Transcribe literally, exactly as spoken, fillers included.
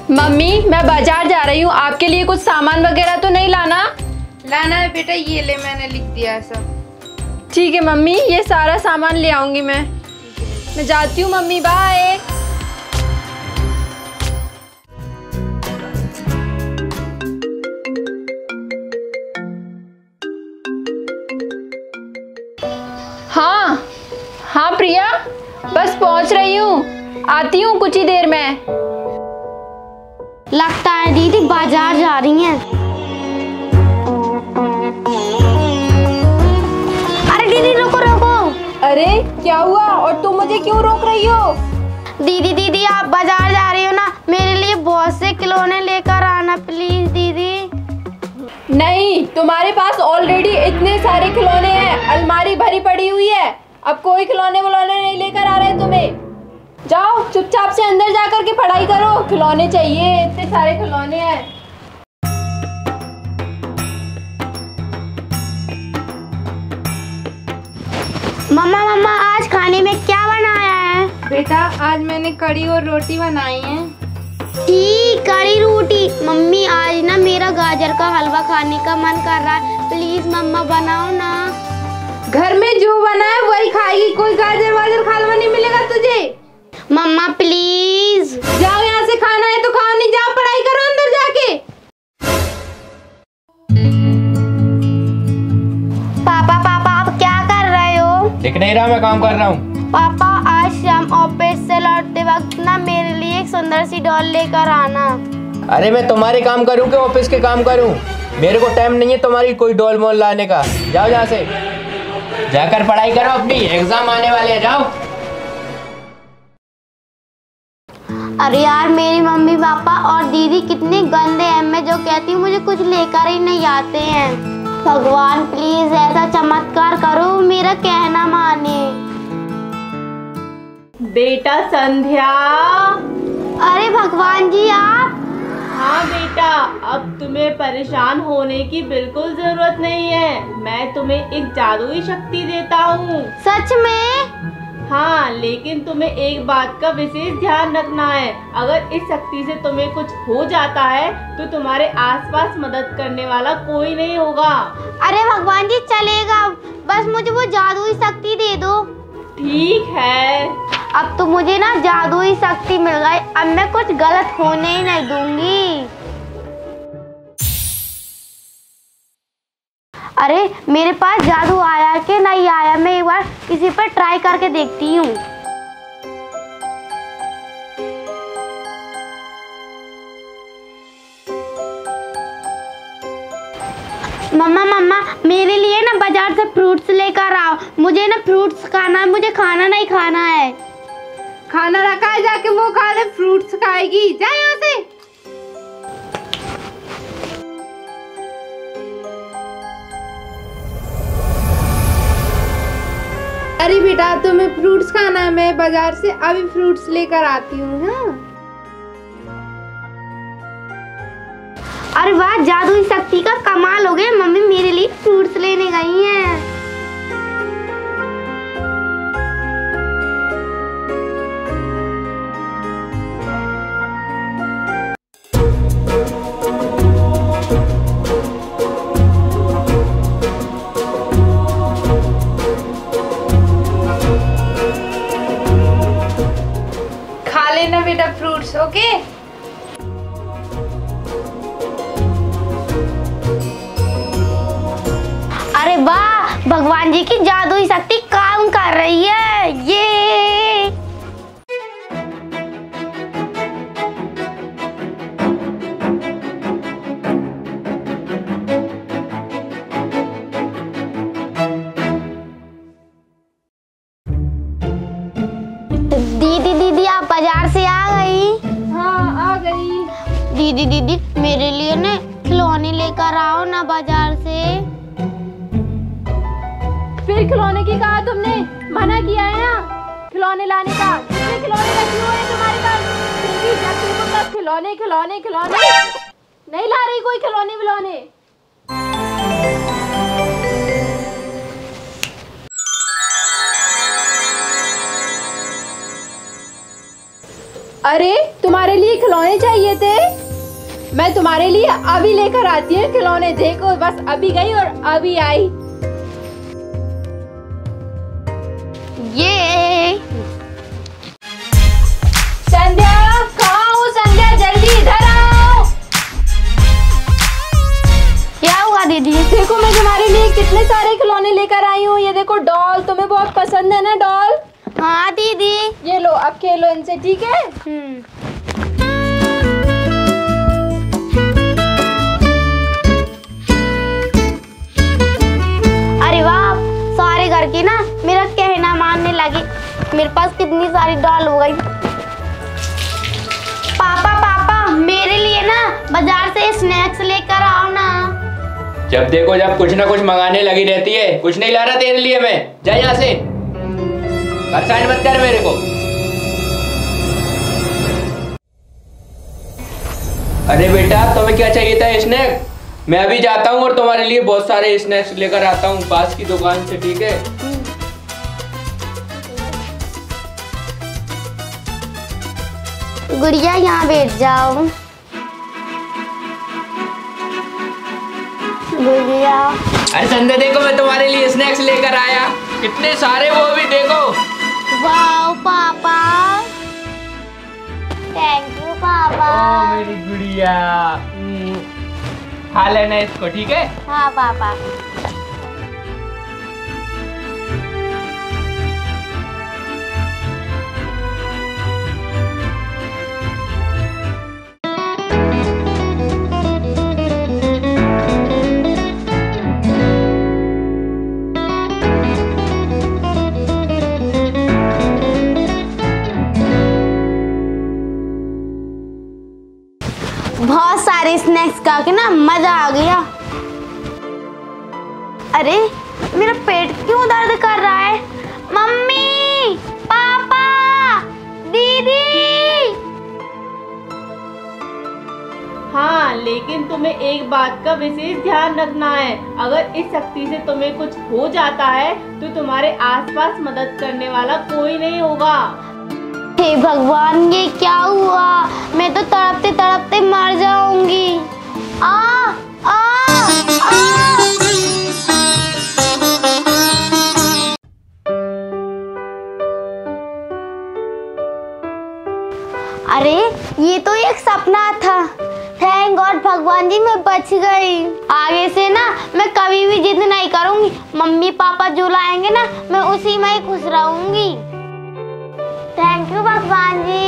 Mummy मैं बाजार जा रही हूँ, आपके लिए कुछ सामान वगैरह तो नहीं लाना? लाना है बेटा, ये ले मैंने लिख दिया है सब। ठीक है मम्मी, ये सारा सामान ले आऊंगी मैं। मैं जाती हूँ मम्मी, बाय। हाँ हाँ प्रिया, बस पहुंच रही हूँ, आती हूँ कुछ ही देर में। लगता है दीदी बाजार जा रही हैं। अरे दीदी रुको रुको। अरे क्या हुआ और तुम मुझे क्यों रोक रही हो? दीदी दीदी आप बाजार जा रही हो ना, मेरे लिए बहुत से खिलौने लेकर आना प्लीज दीदी। नहीं, तुम्हारे पास ऑलरेडी इतने सारे खिलौने हैं, अलमारी भरी पड़ी हुई है। अब कोई खिलौने विलौने नहीं लेकर आ रहे तुम्हें। जाओ चुपचाप से अंदर जाकर के पढ़ाई करो, खिलौने चाहिए, इतने सारे खिलौने हैं। मम्मा मम्मा आज खाने में क्या बनाया है? बेटा आज मैंने कड़ी और रोटी बनाई है। ठीक, कड़ी रोटी। मम्मी आज ना मेरा गाजर का हलवा खाने का मन कर रहा है, प्लीज मम्मा बनाओ ना। घर में जो बना है वही खाएगी, कोई गाजर वाजर का हलवा नहीं मिलेगा तुझे। Mama please. जाओ यहाँ से, खाना है तो खाओ, नहीं जाओ पढ़ाई करो अंदर जाके। पापा पापा आप क्या कर रहे हो? दिख नहीं रहा, मैं काम कर रहा हूँ। पापा आज शाम ऑफिस से लौटते वक्त ना मेरे लिए एक सुंदर सी डॉल लेकर आना। अरे मैं तुम्हारे काम करूँ कि ऑफिस के काम करूँ? मेरे को टाइम नहीं है तुम्हारी कोई डॉल मोल लाने का। जाओ यहाँ से, जाकर पढ़ाई करो अपनी, एग्जाम आने वाले हैं, जाओ। अरे यार मेरी मम्मी पापा और दीदी कितने गंदे हैं, मैं जो कहती हूँ मुझे कुछ लेकर ही नहीं आते हैं। भगवान प्लीज ऐसा चमत्कार करो, मेरा कहना माने। बेटा संध्या। अरे भगवान जी आप? हाँ बेटा, अब तुम्हें परेशान होने की बिल्कुल जरूरत नहीं है, मैं तुम्हें एक जादुई शक्ति देता हूँ। सच में? हाँ, लेकिन तुम्हें एक बात का विशेष ध्यान रखना है, अगर इस शक्ति से तुम्हें कुछ हो जाता है तो तुम्हारे आसपास मदद करने वाला कोई नहीं होगा। अरे भगवान जी चलेगा, बस मुझे वो जादुई शक्ति दे दो। ठीक है। अब तो मुझे ना जादुई शक्ति मिल गई, अब मैं कुछ गलत होने ही नहीं दूंगी। अरे मेरे पास जादू आया कि नहीं आया, मैं एक बार किसी पर ट्राई करके देखती हूँ। मम्मा मम्मा मेरे लिए ना बाजार से फ्रूट्स लेकर आओ, मुझे ना फ्रूट्स खाना है, मुझे खाना नहीं खाना है। खाना रखा है, जाके वो खा ले, फ्रूट्स खाएगी, जा यहाँ से। अरे बेटा तुम्हें फ्रूट्स खाना है, मैं बाजार से अभी फ्रूट्स लेकर आती हूँ। हाँ अरे वाह, जादुई शक्ति का कमाल हो गया, मम्मी मेरे लिए फ्रूट्स लेने गई हैं। खा लेना बेटा फ्रूट्स, ओके। अरे वाह, भगवान जी की जादुई शक्ति काम कर रही है। ये दीदी दीदी आप बाजार से आ गई? हाँ आ गई। दीदी दीदी मेरे लिए ना खिलौने लेकर आओ ना बाजार से। फिर खिलौने की कहा तुमने, मना किया है ना खिलौने लाने का। कितने खिलौने रखे हुए हैं तुम्हारे पास, फिर भी जब देखो तब खिलौने खिलौने खिलौने। नहीं ला रही कोई खिलौने विलौने? अरे तुम्हारे लिए खिलौने चाहिए थे, मैं तुम्हारे लिए अभी लेकर आती हूँ खिलौने। देखो बस अभी गई और अभी आई। ये संध्या, कहाँ हो संध्या? जल्दी इधर आओ। क्या हुआ दीदी? देखो मैं तुम्हारे लिए कितने सारे खिलौने लेकर आई हूँ। ये देखो डॉल, तुम्हें बहुत पसंद है ना डॉल? हाँ दीदी। ये लो, अब खेलो इनसे, ठीक है? हम्म। अरे वाह, सारे घर की ना मेरा कहना मानने लगी। मेरे पास कितनी सारी डॉल हो गई। पापा पापा मेरे लिए ना बाजार से स्नैक्स लेकर आओ ना। जब देखो जब कुछ ना कुछ मंगाने लगी रहती है। कुछ नहीं ला रहा तेरे लिए मैं। जा यहाँ से, परेशान मत कर मेरे को। अरे बेटा तुम्हें क्या चाहिए था? स्नैक? मैं अभी जाता हूँ और तुम्हारे लिए बहुत सारे स्नैक्स लेकर आता हूँ पास की दुकान से, ठीक है? गुड़िया यहाँ बैठ जाओ। गुड़िया। अरे संध्या देखो मैं तुम्हारे लिए स्नैक्स लेकर आया, कितने सारे, वो भी देखो। वाओ पापा, थैंक यू पापा। ओ मेरी गुड़िया, खा लेना इसको, ठीक है? हाँ पापा। बहुत सारे स्नैक्स खा के ना मजा आ गया। अरे मेरा पेट क्यों दर्द कर रहा है? मम्मी, पापा, दीदी। हाँ, लेकिन तुम्हें एक बात का विशेष ध्यान रखना है। अगर इस शक्ति से तुम्हें कुछ हो जाता है तो तुम्हारे आसपास मदद करने वाला कोई नहीं होगा। हे भगवान, ये क्या हुआ? मैं तो तड़पते तड़पते मर जाऊंगी। आ आ आ। अरे ये तो एक सपना था। थैंक गॉड भगवान जी, मैं बच गई। आगे से ना मैं कभी भी जिद नहीं करूंगी। मम्मी पापा जो लाएंगे ना मैं उसी में ही खुश रहूंगी। थैंक यू भगवान जी।